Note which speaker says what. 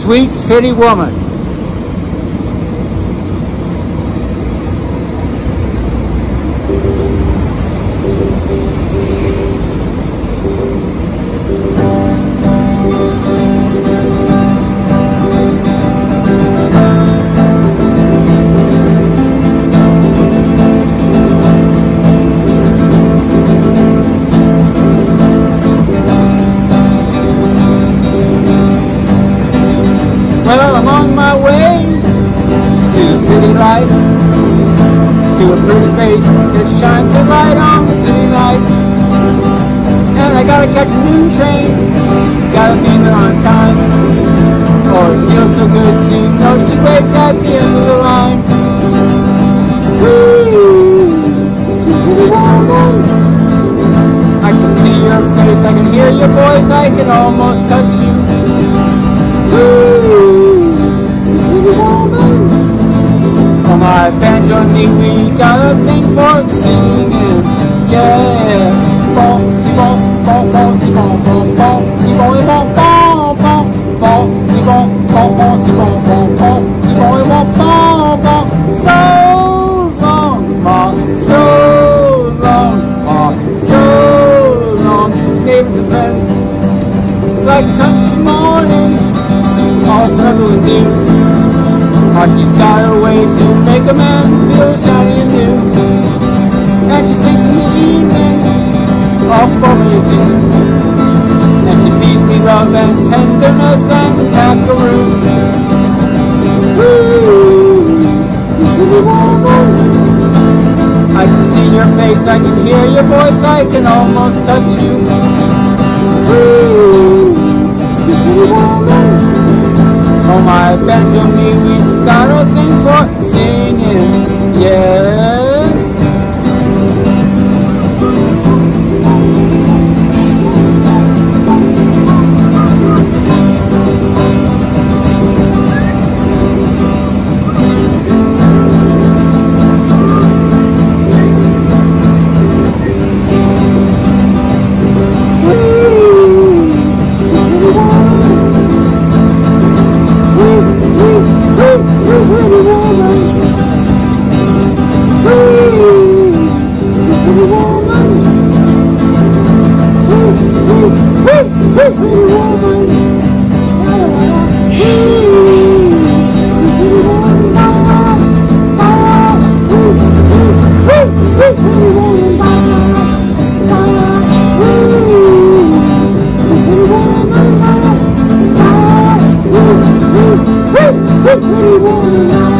Speaker 1: Sweet city woman. Well, I'm on my way to the city light, to a pretty face that shines a light on the city lights. And I gotta catch a new train, gotta be there on time. Oh, it feels so good to know she waits at the end of the line. Sweet city woman, I can see your face, I can hear your voice, I can almost touch you. On my banjo knee, we got a thing for singing, yeah. Bon, si bon, bon, bon, si bon, bon, bon, si bon, et bon, bon, bon, bon, si bon, bon, bon, si bon, bon, bon, si bon, et bon, bon, bon. So long, ma, so long, ma, so long. Neighbors and friends, like the country morning, all snuggle and deep. Oh, she's got a way to make a man feel shiny and new. And she sings in the evening, all for me too. And she feeds me love and tenderness and macaroon. Sweet city woman, I can see your face, I can hear your voice, I can almost touch you. Sweet city woman, on my banjo knee, we got a thing for singing, yeah.
Speaker 2: Pretty woman.